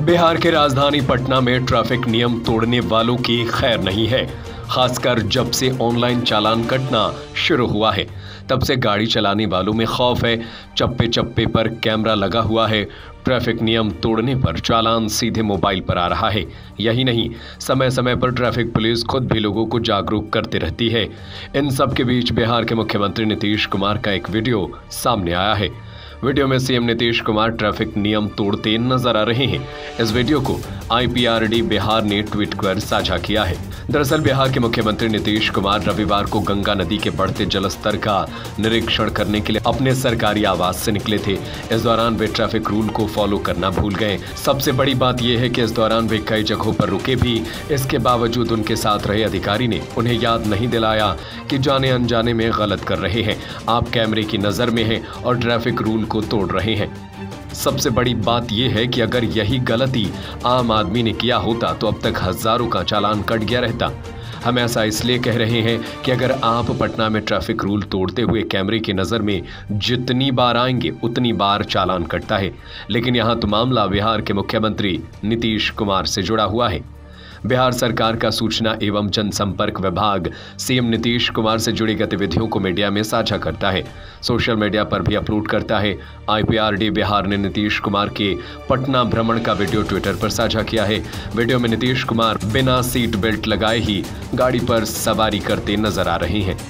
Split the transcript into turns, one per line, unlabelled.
बिहार के राजधानी पटना में ट्रैफिक नियम तोड़ने वालों की खैर नहीं है। खासकर जब से ऑनलाइन चालान कटना शुरू हुआ है, तब से गाड़ी चलाने वालों में खौफ है। चप्पे चप्पे पर कैमरा लगा हुआ है। ट्रैफिक नियम तोड़ने पर चालान सीधे मोबाइल पर आ रहा है। यही नहीं, समय समय पर ट्रैफिक पुलिस खुद भी लोगों को जागरूक करती रहती है। इन सब के बीच बिहार के मुख्यमंत्री नीतीश कुमार का एक वीडियो सामने आया है। वीडियो में सीएम नीतीश कुमार ट्रैफिक नियम तोड़ते नजर आ रहे हैं। इस वीडियो को IPRD बिहार ने ट्वीट कर साझा किया है। दरअसल बिहार के मुख्यमंत्री नीतीश कुमार रविवार को गंगा नदी के बढ़ते जलस्तर का निरीक्षण करने के लिए अपने सरकारी आवास से निकले थे। इस दौरान वे ट्रैफिक रूल को फॉलो करना भूल गए। सबसे बड़ी बात यह है कि इस दौरान वे कई जगहों पर रुके भी। इसके बावजूद उनके साथ रहे अधिकारी ने उन्हें याद नहीं दिलाया कि जाने अनजाने में गलत कर रहे हैं, आप कैमरे की नजर में हैं और ट्रैफिक रूल को तोड़ रहे हैं। सबसे बड़ी बात यह है कि अगर यही गलती आम आदमी ने किया होता तो अब तक हजारों का चालान कट गया रहता। हम ऐसा इसलिए कह रहे हैं कि अगर आप पटना में ट्रैफिक रूल तोड़ते हुए कैमरे की नज़र में जितनी बार आएंगे उतनी बार चालान कटता है। लेकिन यहाँ तो मामला बिहार के मुख्यमंत्री नीतीश कुमार से जुड़ा हुआ है। बिहार सरकार का सूचना एवं जनसंपर्क विभाग सीएम नीतीश कुमार से जुड़ी गतिविधियों को मीडिया में साझा करता है, सोशल मीडिया पर भी अपलोड करता है। IPRD बिहार ने नीतीश कुमार के पटना भ्रमण का वीडियो ट्विटर पर साझा किया है। वीडियो में नीतीश कुमार बिना सीट बेल्ट लगाए ही गाड़ी पर सवारी करते नजर आ रहे हैं।